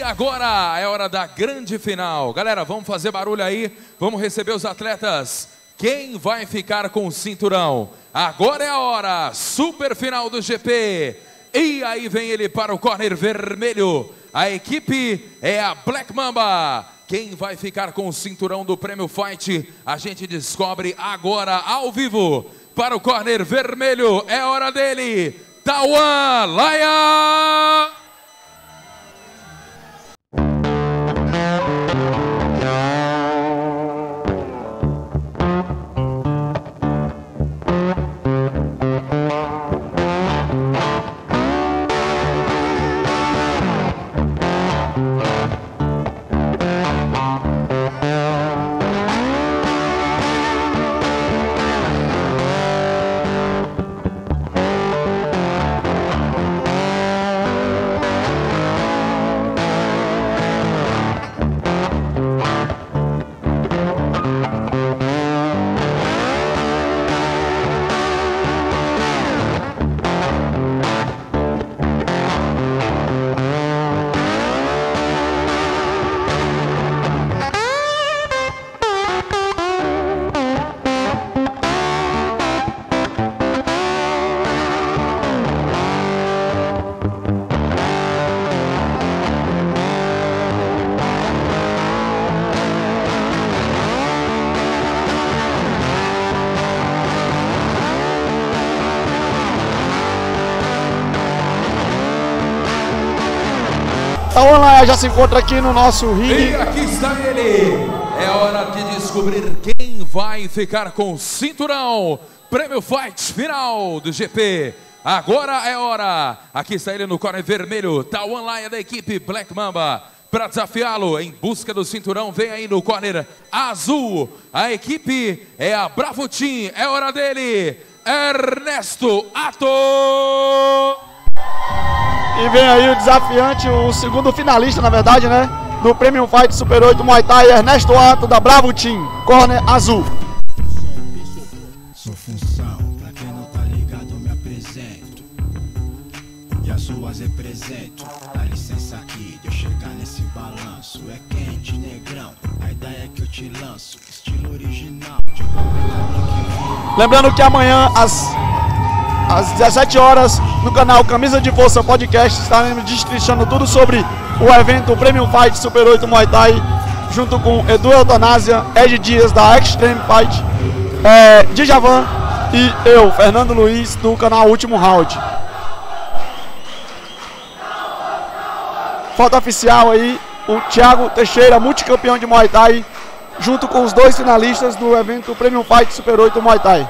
agora é hora da grande final. Galera, vamos fazer barulho aí, vamos receber os atletas. Quem vai ficar com o cinturão? Agora é a hora, super final do GP. E aí vem ele para o corner vermelho. A equipe é a Black Mamba. Quem vai ficar com o cinturão do Prêmio Fight? A gente descobre agora ao vivo. Para o corner vermelho, é hora dele, Tawan Laia! Tawan Laia já se encontra aqui no nosso ringue. E aqui está ele. É hora de descobrir quem vai ficar com o cinturão. Prêmio Fight final do GP. Agora é hora. Aqui está ele no corner vermelho. Tawan Laia da equipe Black Mamba. Para desafiá-lo em busca do cinturão, vem aí no corner azul. A equipe é a Bravo Team. É hora dele, Ernesto Atto. E vem aí o desafiante, o segundo finalista, na verdade, né? Do Premium Fight Super 8 Muay Thai, Ernesto Atto, da Bravo Team, corner azul. Sou função, pra quem não tá ligado, me apresento. E as ruas represento. Dá licença aqui de eu chegar nesse balanço. É quente, negrão, a ideia é que eu te lanço. Estilo original, de Lembrando que amanhã, às 17 horas, no canal Camisa de Força Podcast, estaremos destrinchando tudo sobre o evento Premium Fight Super 8 Muay Thai, junto com Edu Eutanásia, Ed Dias da Extreme Fight, Djavan e eu, Fernando Luiz, do canal Último Round. Foto oficial aí, o Thiago Teixeira, multicampeão de Muay Thai, junto com os dois finalistas do evento Premium Fight Super 8 Muay Thai.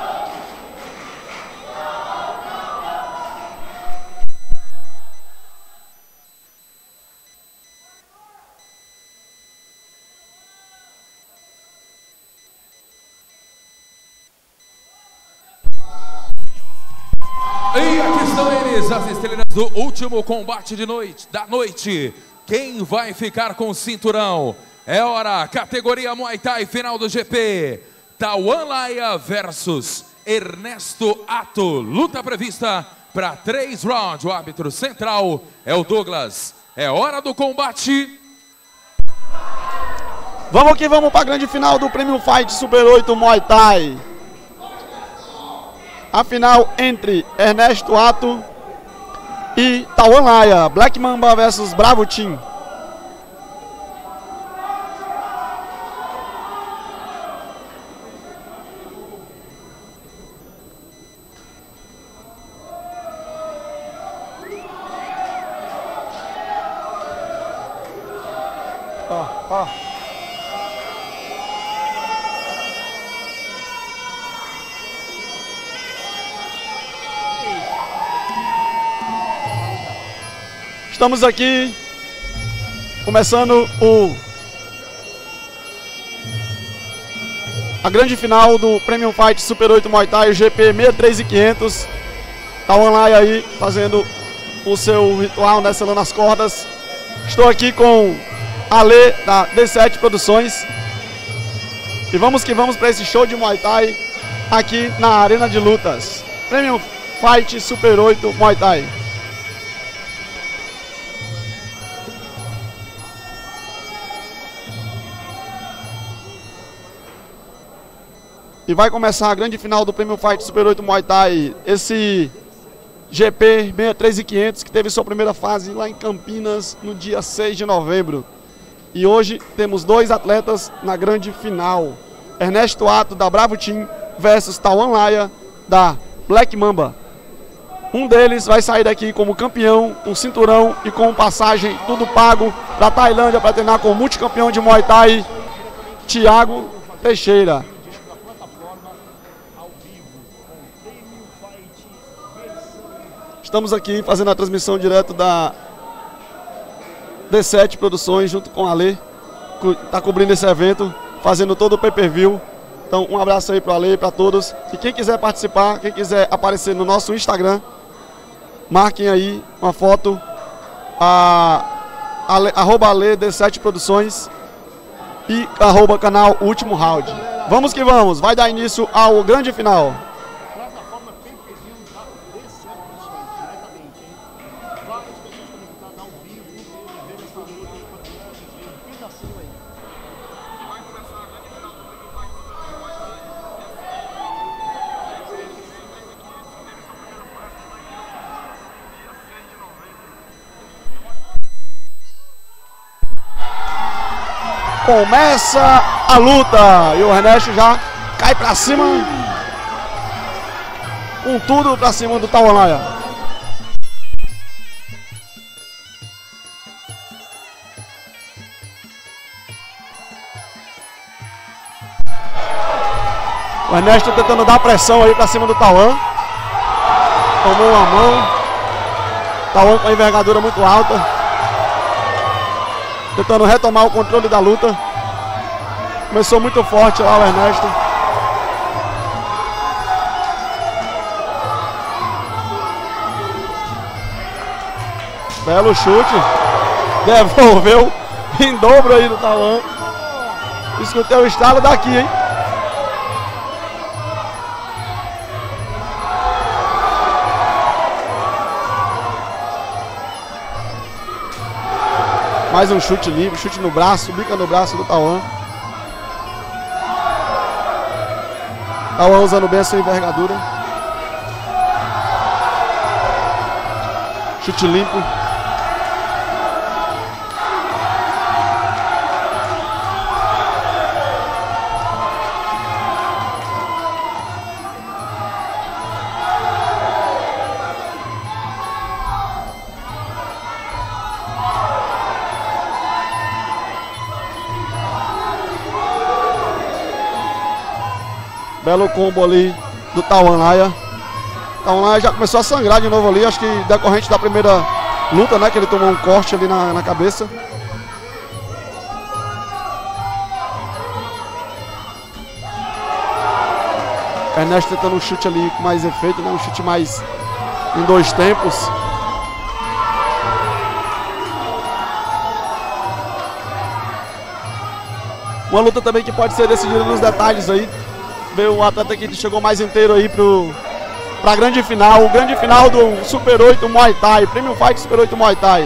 E aqui estão eles, as estrelas do último combate da noite. Quem vai ficar com o cinturão? É hora, categoria Muay Thai, final do GP. Tawan Laia versus Ernesto Atto. Luta prevista para 3 rounds. O árbitro central é o Douglas. É hora do combate. Vamos que vamos para a grande final do Premium Fight Super 8 Muay Thai. A final entre Ernesto Atto e Tawan Laia, Black Mamba versus Bravo Team. Estamos aqui começando a grande final do Premium Fight Super 8 Muay Thai, o GP 63500. Tawan Laia aí fazendo o seu ritual, né, selando as cordas. Estou aqui com a Lê da D7 Produções. E vamos que vamos para esse show de Muay Thai aqui na Arena de Lutas. Premium Fight Super 8 Muay Thai. E vai começar a grande final do Premium Fight Super 8 Muay Thai. Esse GP 63.500 que teve sua primeira fase lá em Campinas no dia 6 de novembro. E hoje temos dois atletas na grande final. Ernesto Ato da Bravo Team versus Tawan Laia da Black Mamba. Um deles vai sair daqui como campeão, com cinturão e com passagem tudo pago para a Tailândia para treinar com o multicampeão de Muay Thai, Thiago Teixeira. Estamos aqui fazendo a transmissão direto da D7 Produções junto com a Ale, que está cobrindo esse evento, fazendo todo o pay-per-view. Então um abraço aí para o Ale e para todos. E quem quiser participar, quem quiser aparecer no nosso Instagram, marquem aí uma foto, arroba Ale D7 Produções e arroba canal Último Round. Vamos que vamos, vai dar início ao grande final. Começa a luta e o Ernesto já cai pra cima, com tudo pra cima do Tawan Laia. O Ernesto tentando dar pressão aí pra cima do Tawan. Tomou uma mão. Tawan com a envergadura muito alta, tentando retomar o controle da luta. Começou muito forte lá o Ernesto. Belo chute. Devolveu em dobro aí do Tawan. Escutei o estalo daqui, hein? Mais um chute livre, chute no braço, bica no braço do Tawan. Tawan usando bem a sua envergadura. Chute limpo. Belo combo ali do Tawan Laia. Tawan Laia já começou a sangrar de novo ali, acho que decorrente da primeira luta, né? Que ele tomou um corte ali na cabeça. Ernesto tentando um chute ali com mais efeito, né? Um chute mais em dois tempos. Uma luta também que pode ser decidida nos detalhes aí. Ver o atleta que chegou mais inteiro aí pra grande final. O grande final do Super 8 Muay Thai. Premium Fight Super 8 Muay Thai.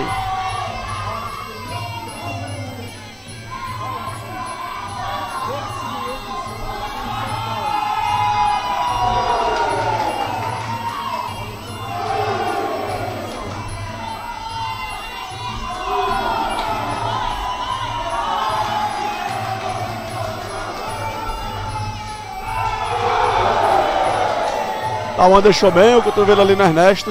Tawan deixou bem o cotovelo ali no Ernesto.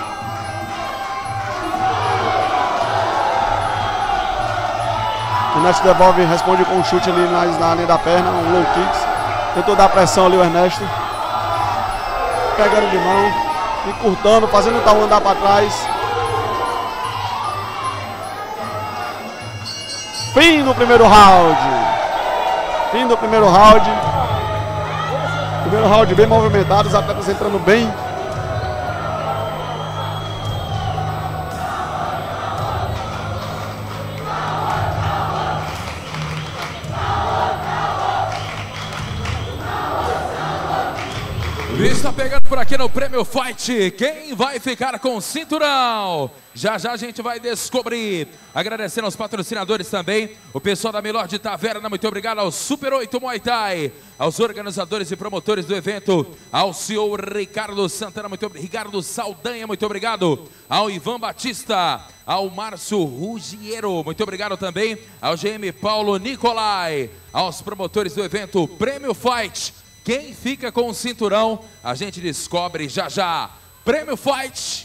O Ernesto devolve, responde com um chute ali na linha da perna, um low kicks. Tentou dar pressão ali o Ernesto. Pegando de mão, encurtando, fazendo o Tawan andar para trás. Fim do primeiro round. Fim do primeiro round. Primeiro round bem movimentado, os atletas entrando bem. Está pegando por aqui no Prêmio Fight. Quem vai ficar com o cinturão? Já já a gente vai descobrir. Agradecendo aos patrocinadores também. O pessoal da Melhor de Taverna, muito obrigado. Ao Super 8 Muay Thai. Aos organizadores e promotores do evento. Ao CEO Ricardo Santana, muito obrigado. Ricardo Saldanha, muito obrigado. Ao Ivan Batista. Ao Márcio Ruggiero, muito obrigado também. Ao GM Paulo Nicolai. Aos promotores do evento Prêmio Fight. Quem fica com o cinturão, a gente descobre já já. Prêmio Fight.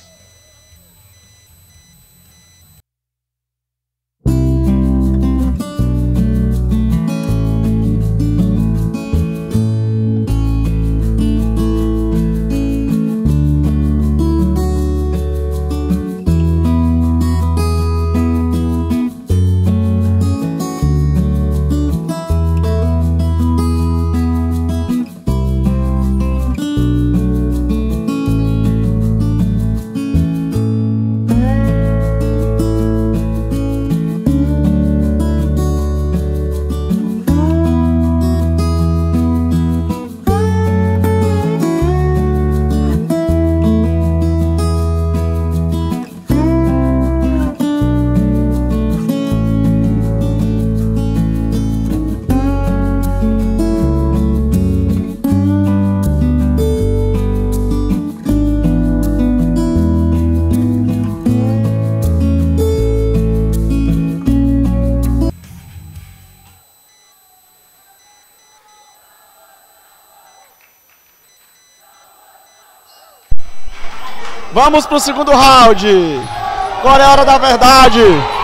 Vamos pro segundo round. Agora é a hora da verdade.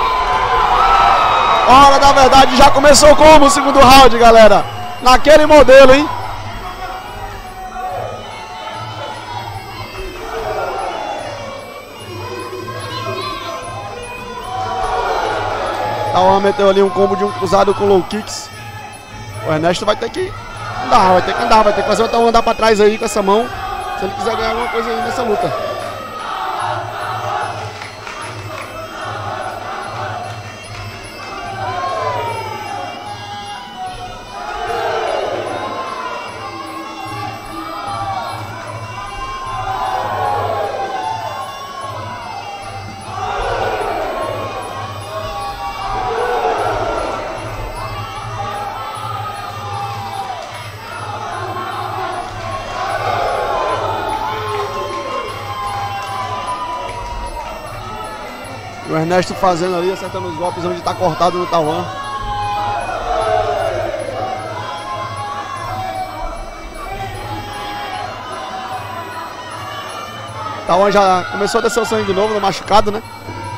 Hora da verdade. Já começou como o segundo round, galera? Naquele modelo, hein? Tauan meteu ali um combo de um cruzado com low kicks. O Ernesto vai ter que andar, vai ter que fazer o Tauan andar pra trás aí com essa mão, se ele quiser ganhar alguma coisa aí nessa luta. O Ernesto fazendo ali, acertando os golpes onde está cortado no Tauan. Tauan já começou a descer o sangue de novo no machucado, né?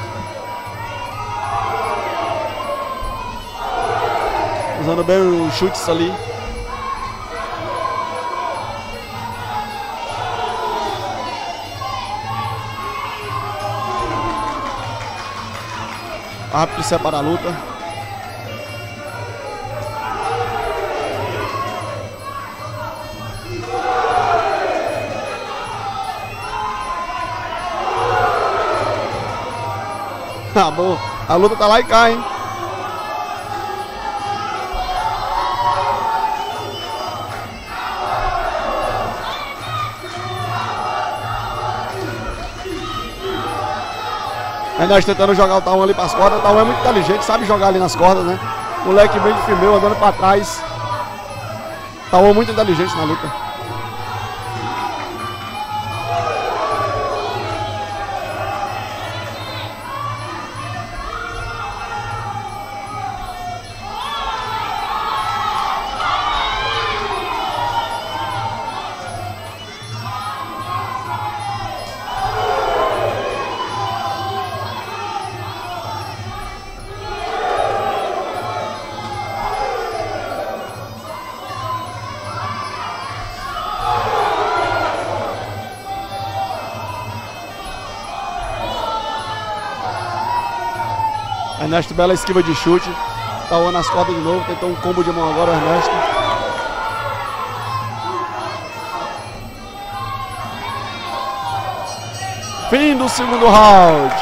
Usando bem os chutes ali. Rápido separa a luta. Tá bom. A luta tá lá e cá, hein? Ernesto tentando jogar o Tauan ali para as cordas. O Tauan é muito inteligente, sabe jogar ali nas cordas, né? Moleque bem de firmeu, andando para trás. Tauan muito inteligente na luta. Ernesto, bela esquiva de chute. Tauan nas cordas de novo. Tentou um combo de mão agora, o Ernesto. Fim do segundo round.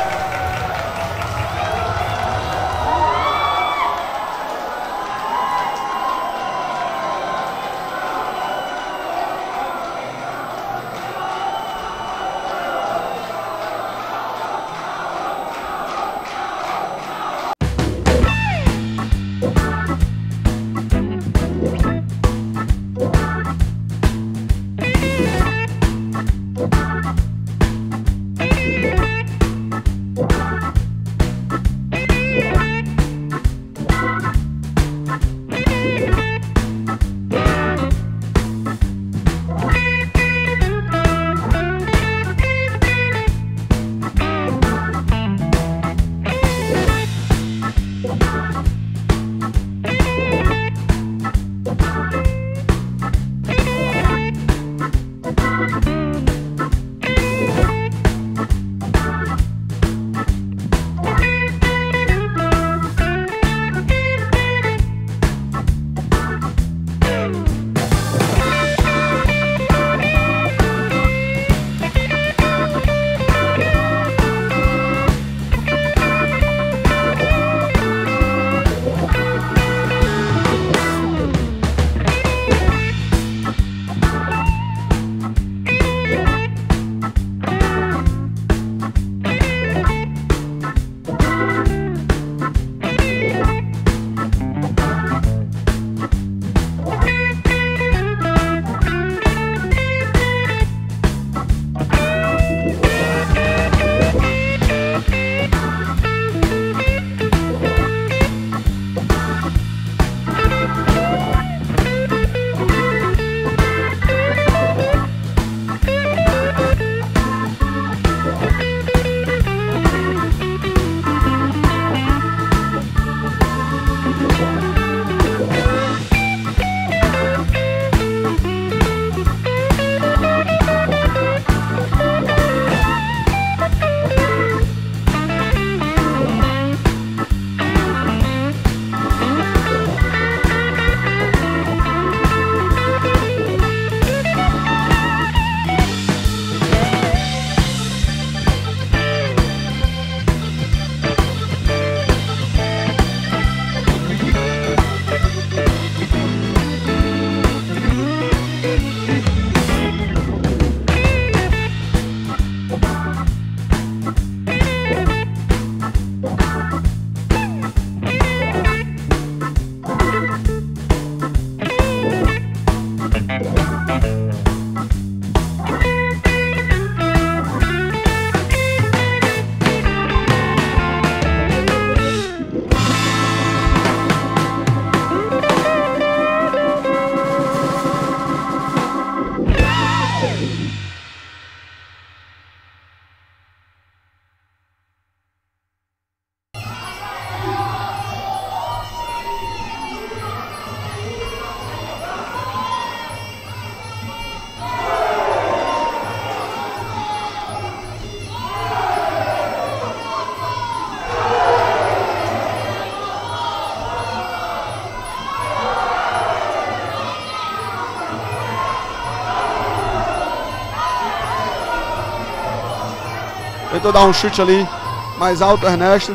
Tentou dar um chute ali mais alto, Ernesto.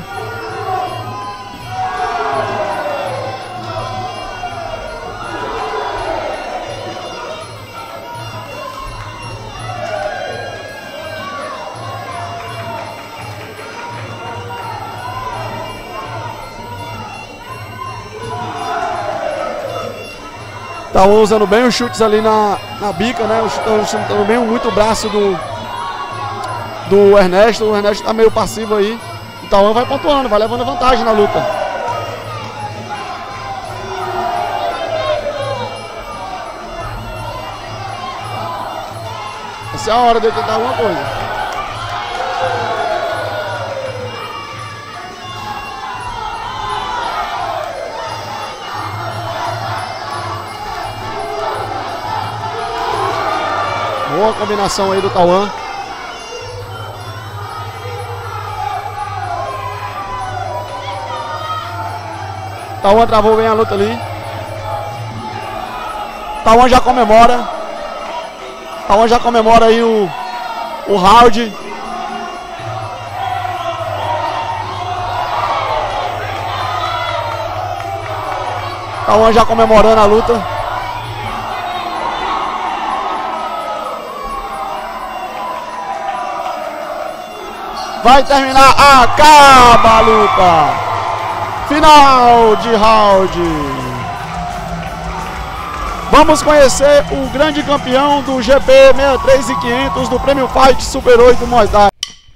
Tá usando bem os chutes ali na bica, né? Usando bem muito o braço do Ernesto. O Ernesto tá meio passivo aí. O Tauan vai pontuando, vai levando vantagem na luta. Essa é a hora de tentar alguma coisa. Boa combinação aí do Tauan. Tauan travou bem a luta ali. Tauan já comemora. Tauan já comemora aí o round. Tauan já comemorando a luta. Vai terminar, acaba a luta. Final de round. Vamos conhecer o grande campeão do GP 63 e 500 do Premium Fight Super 8 Muay Thai.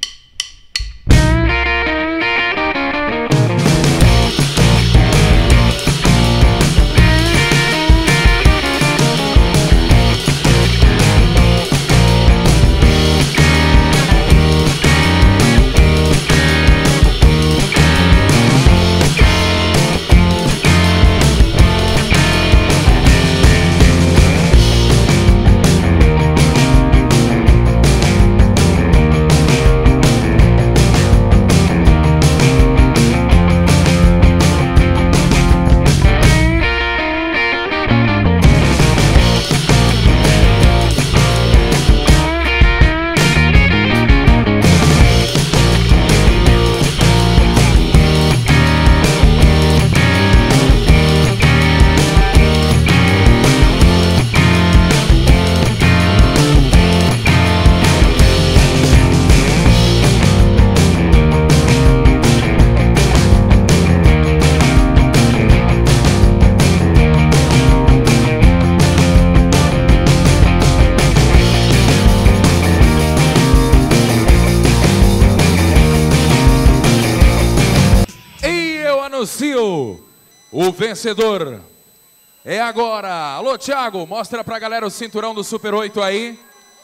O vencedor é agora. Alô, Thiago, mostra pra galera o cinturão do Super 8 aí.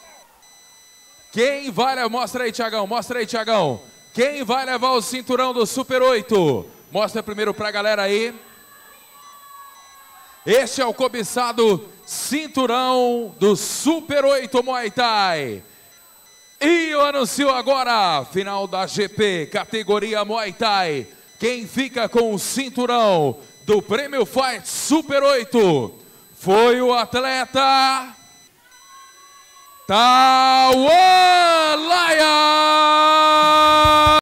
Quem vai... Mostra aí, Thiagão, mostra aí, Thiagão. Quem vai levar o cinturão do Super 8? Mostra primeiro pra galera aí. Este é o cobiçado cinturão do Super 8 Muay Thai. E eu anuncio agora, final da GP, categoria Muay Thai. Quem fica com o cinturão do Premium Fight Super 8 foi o atleta Tauan Laia.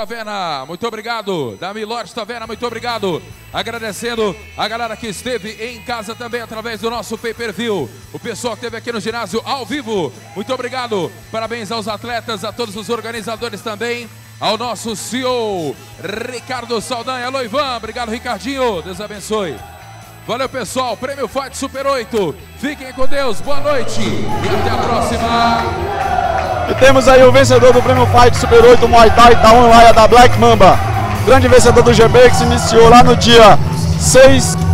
Taverna, muito obrigado. Da Milord Taverna, muito obrigado. Agradecendo a galera que esteve em casa também através do nosso pay-per-view. O pessoal que esteve aqui no ginásio ao vivo, muito obrigado. Parabéns aos atletas, a todos os organizadores também. Ao nosso CEO, Ricardo Saldanha. Alô, Ivan. Obrigado, Ricardinho. Deus abençoe. Valeu, pessoal. Prêmio Fight Super 8. Fiquem com Deus. Boa noite. E até a próxima. E temos aí o vencedor do Prêmio Fight Super 8 Muay Thai, Taon Laia da Black Mamba. Grande vencedor do GP que se iniciou lá no dia 6